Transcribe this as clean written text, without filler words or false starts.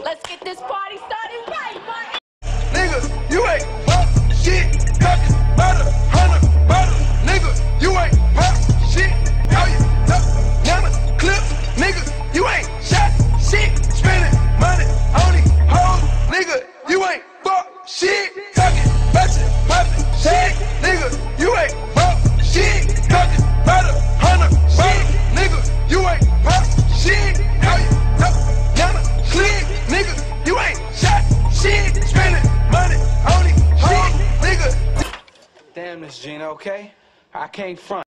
Let's get this party started right, Martin. Nigga, you ain't pop shit. Talking about 100 bottles. Nigga, you ain't pop shit. All you know, never clips. Nigga, you ain't shot shit. Spending money on these hoes. Nigga, you ain't fuck shit. Talking about your poppin' shit. Nigga, you ain't pop shit. Talking about 100 bottles. Nigga, you ain't pop shit. All you know, never clip. Nigga, you ain't shot shit. Spending money on these hoes. Nigga. Damn this, Gina, okay? I can't front.